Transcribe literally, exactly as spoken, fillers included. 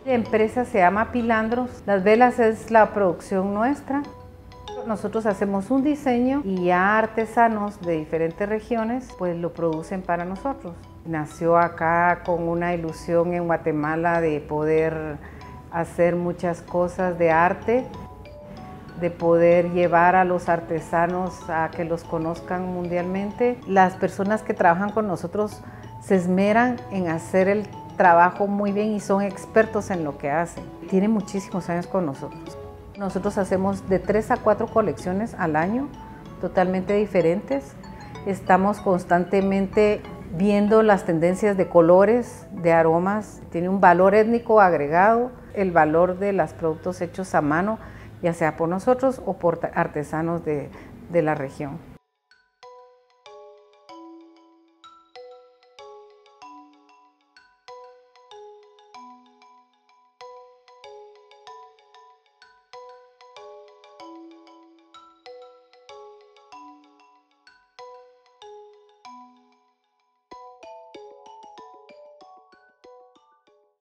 La empresa se llama Pilandros. Las velas es la producción nuestra. Nosotros hacemos un diseño y ya artesanos de diferentes regiones pues lo producen para nosotros. Nació acá con una ilusión en Guatemala de poder hacer muchas cosas de arte, de poder llevar a los artesanos a que los conozcan mundialmente. Las personas que trabajan con nosotros se esmeran en hacer el trabajo muy bien y son expertos en lo que hacen. Tienen muchísimos años con nosotros. Nosotros hacemos de tres a cuatro colecciones al año, totalmente diferentes. Estamos constantemente viendo las tendencias de colores, de aromas. Tiene un valor étnico agregado, el valor de los productos hechos a mano, ya sea por nosotros o por artesanos de, de la región.